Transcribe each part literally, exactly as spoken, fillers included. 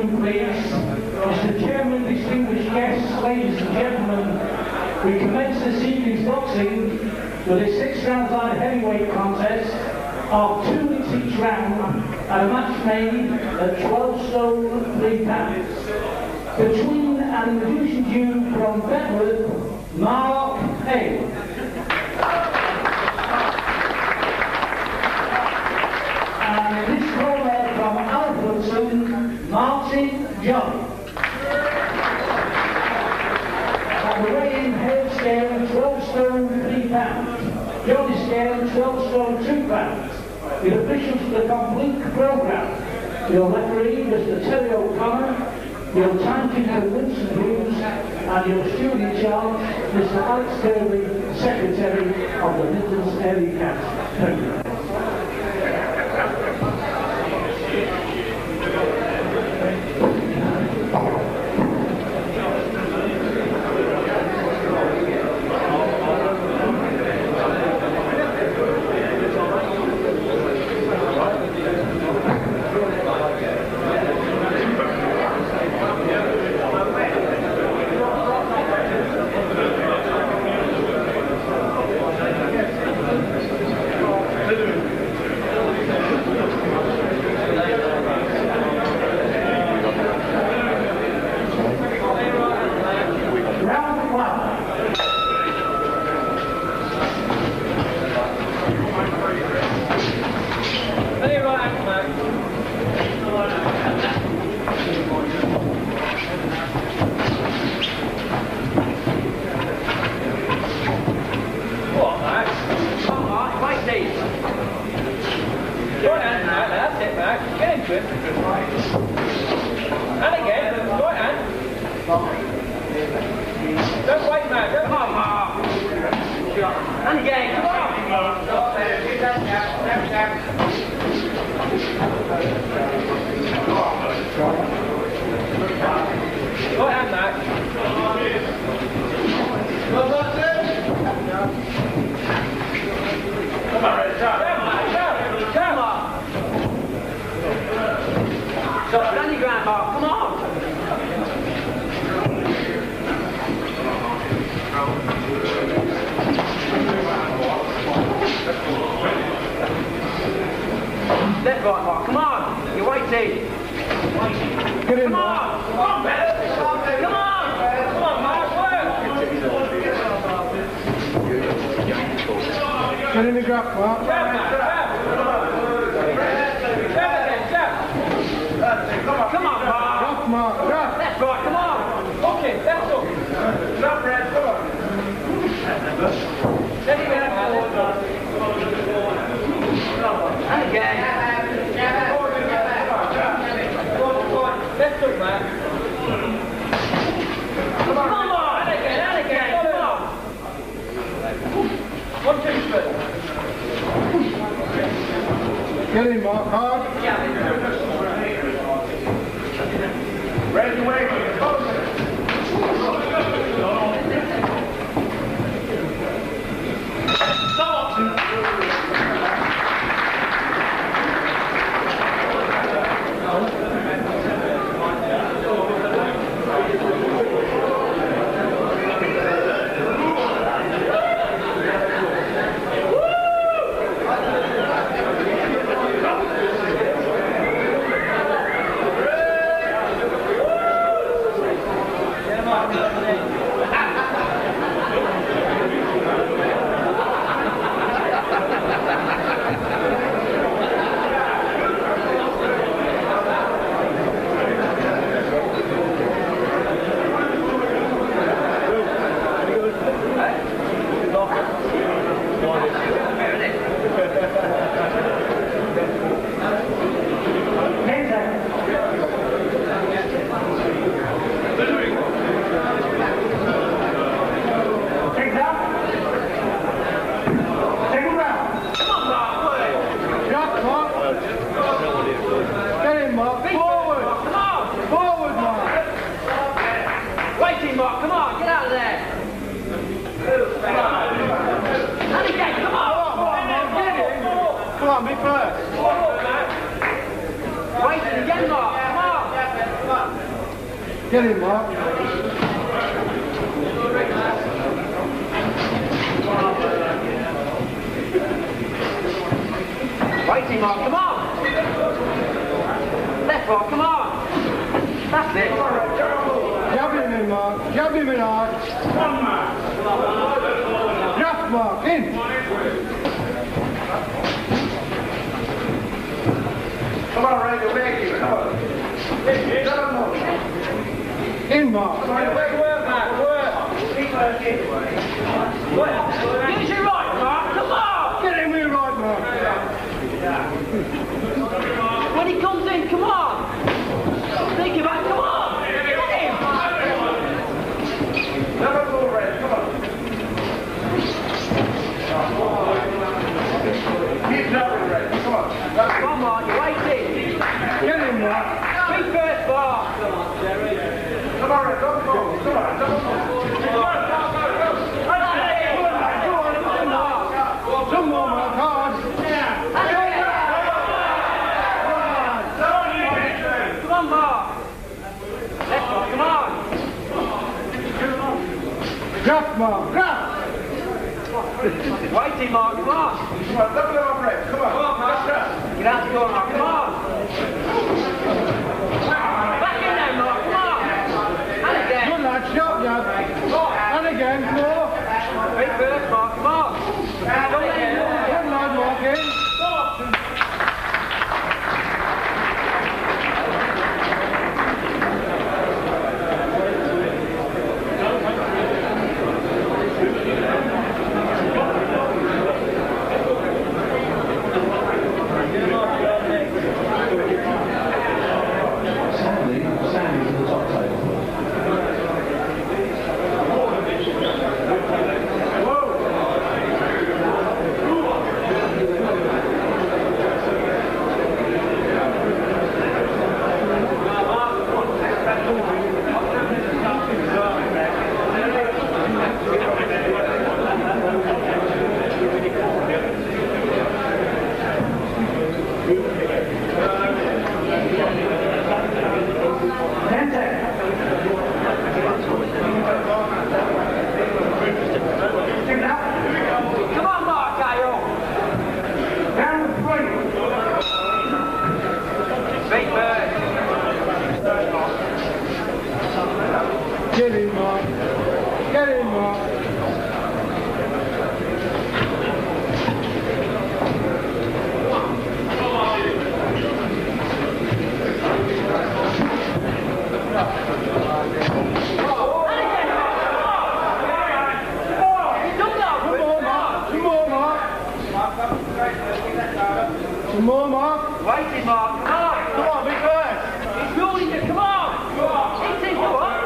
attention, please. Mister Chairman, distinguished guests, ladies and gentlemen, we commence this evening's boxing with a six-round light heavyweight contest of two weeks each round and a match made at twelve stone three pounds. Between and introducing you from Bedford, Mark Hale. And this corner from Alfredson, Martin Jolley. And the weigh-in Hale scale twelve stone three pounds. Jolley scale twelve stone two pounds. The officials for the complete programme. Your referee, Mister Terry O'Connor. Your timekeeper, Vincent Hughes, and your steward in charge, Mister Alex Kirby, Secretary of the Midlands Area Council. Thank you. Get in, Mark, hard. Ready to wait. Get him, Mark. Waiting, Mark, come on! Left, Mark, come on! That's it! Jab him in, Mark. Jab him in hard. One mark. Draft, Mark. In. Come on, Ray, you're making it. Come on. In, Mark. Come on, work, work, Mark, work. Keep working. Get you right, Mark, come on! Get him in right, Mark. When he comes in, come on! Think about it, come on! Get him! Never go, Ray, come on. Keep jumping, Ray, come on. Come on, Mark, you're waiting! Get him, Mark. Speak first, Mark! Come on, Ray, don't go. Come on, don't go. Some more, Mark. Hard. Come on, Mark! Left, Mark, come on! Draft, Mark. Draft. Waiting, Mark, come on! Come on, double it on, Ray. Come on. Come on, Mark. Get out the door, Mark, come on! Back in there, Mark, come on! And again! Good lad. Sharp jab. And again. More. Speak first, Mark, come on! Come in. Good lad. Walk in. Sandy, Sandy's in the top table. Come on, Mark, Hale! Down the three. Speak first! Get him, Mark. Get him, Mark. Some more, Mark. Waiting, Mark, come on! Come on, be first. He's building it, come on! Hit him, come on!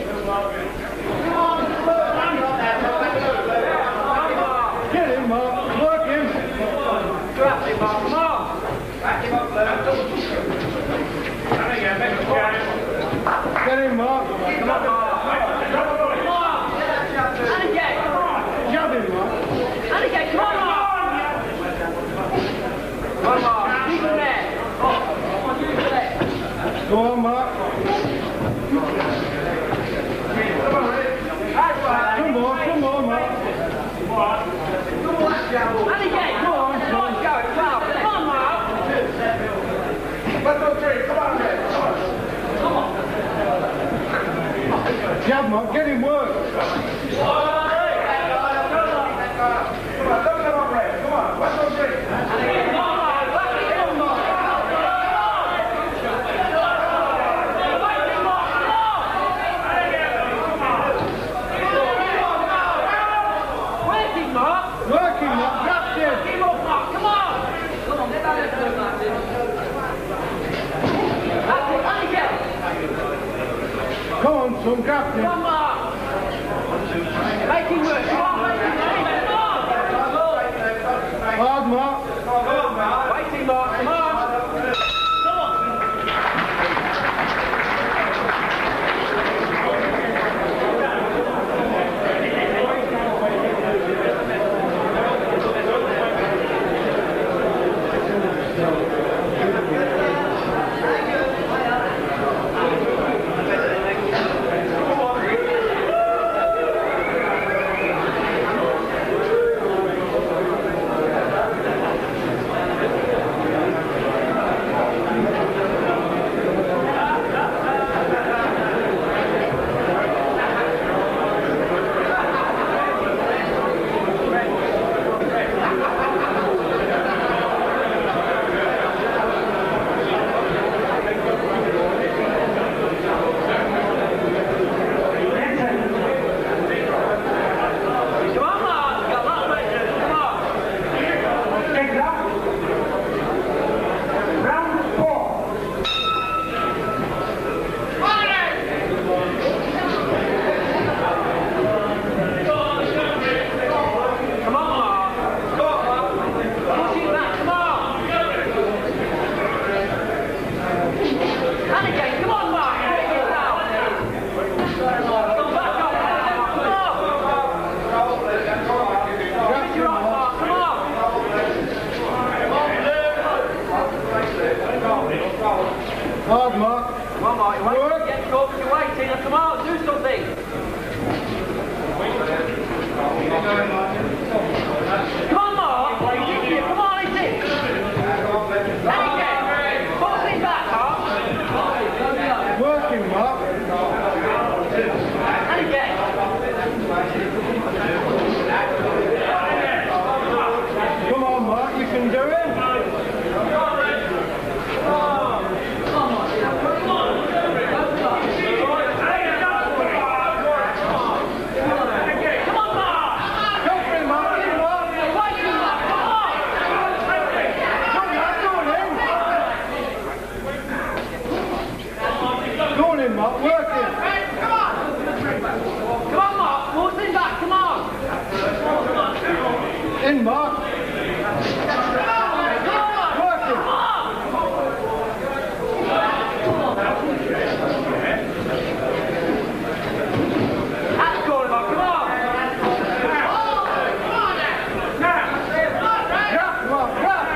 Get him, Mark. Work him. Grab him, Mark, come on! Back him up, Lou. Get him, Mark. Come on, Mark! Come on! And again! Jab him, Mark. And again, come on, Mark! Come on, Mark, keep him there! Oh, come on, use the leg! Go on, Mark. Come on, come on, Mark. And again! Go on, Nice son. go, come on, come on, Mark! One, two, three. Come on, Ray. Come on. Jab, Mark. Get him work. Come on, double it on, Ray. Come on. One, two, three. And again, come on, Mark! Back it up, Mark! Come on! Waiting, Mark, come on! Waiting, Mark! Working, Mark. Draft him. Keep up, Mark, come on! Come on, get that left foot, Martin. That's it, and again! Come on, son. Draft Come him. on, Mark! Make him work, come on, make him work, come on! Hard, Mark. Waiting, Mark, come on! Work, get caught with your waiting. Now come on, do something. Come on, Mark. Come on, it's it. And again. Force it back, Mark. Working, Mark. And again. Come on, Mark, you can do it. Mark, working. Come on! Come on, Mark. Force it back. Come on. In, Mark. Working. That's going, Mark. Come on. Grab, Mark, grab.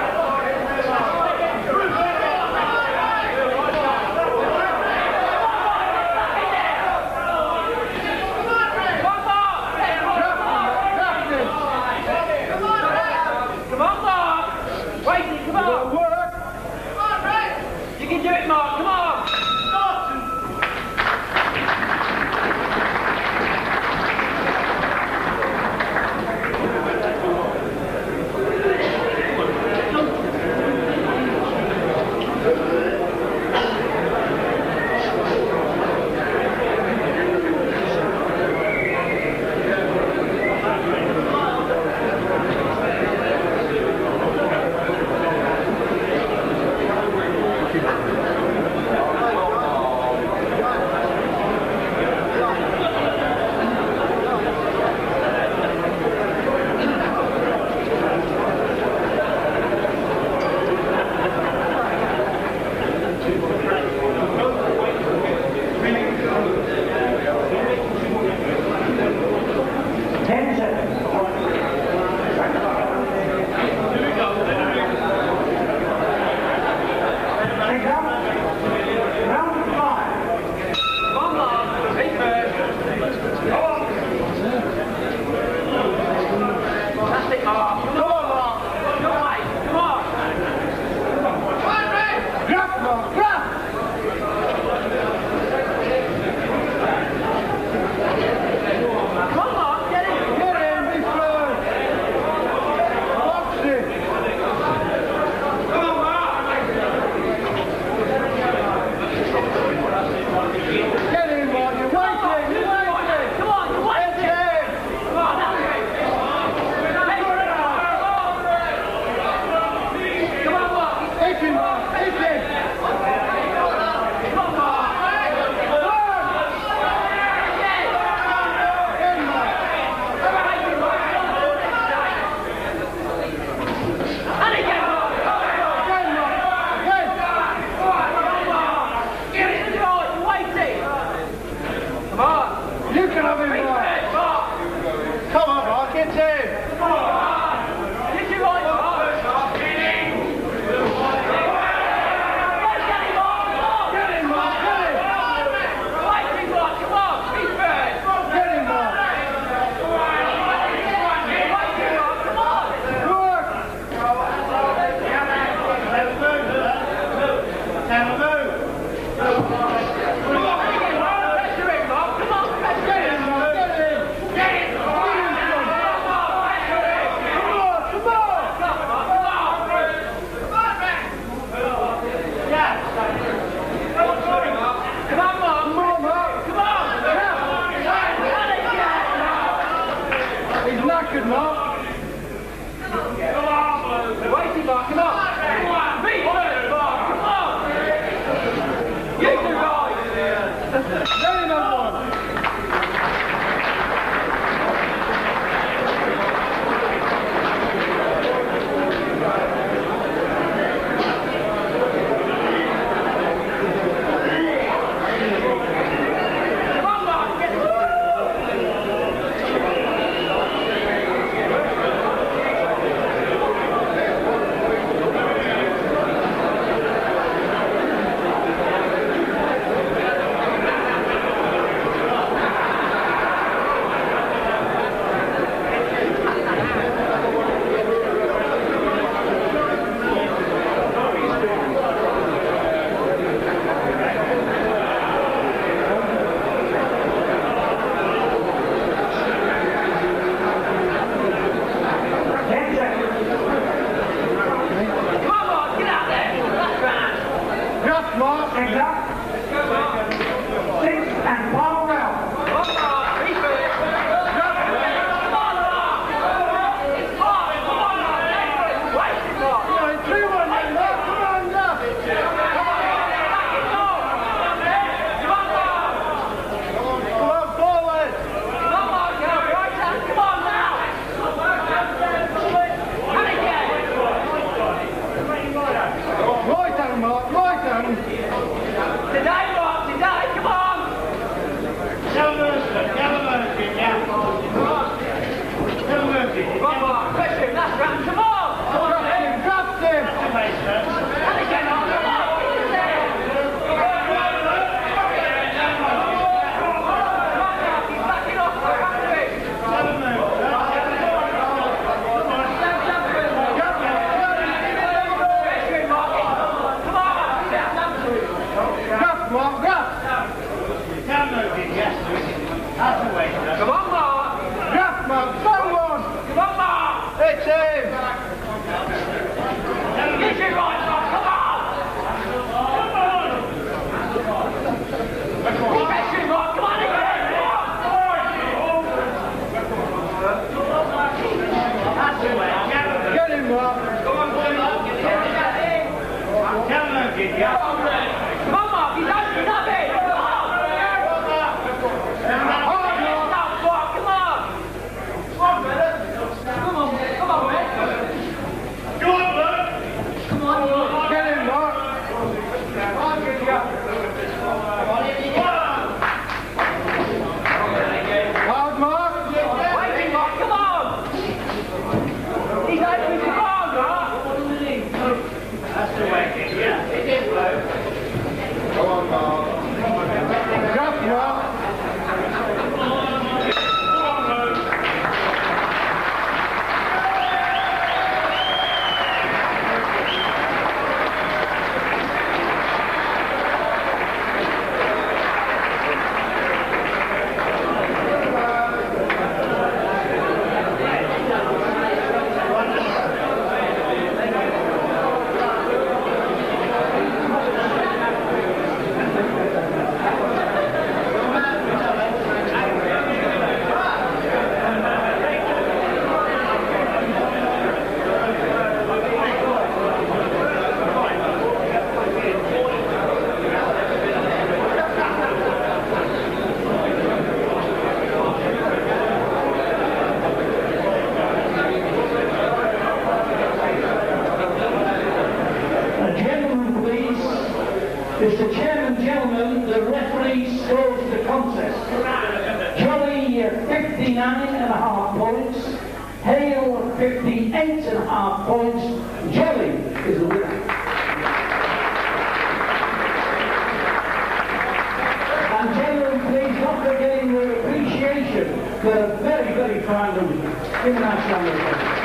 Come on, Mark. Draft, Mark. Someone. Come on, Mark. It's him. Get your right, Mark. Come on. Keep that shit, Mark. Come on again. That's the way. Get him, Mark. Come on, Mark. Come on, Mark. He's opening up here. Come on. Stop, Mark. Come on. Come on, come on, man. Come on, Mark. Come on, Mark. Get him, Mark. Hard, Mark. Waiting, Mark. Come on. He's opening the bar, Mark. That's the way. Yeah, it is, bloke. Go on, Mark. Draft, Mark. Mister Chairman, gentlemen, the referee scores the contest. Jolley, uh, fifty-nine and a half points. Hale, fifty-eight and a half points. Jolley is the winner. And gentlemen, please not forgetting their appreciation. They're very, very proud of you. Give a nice round of applause.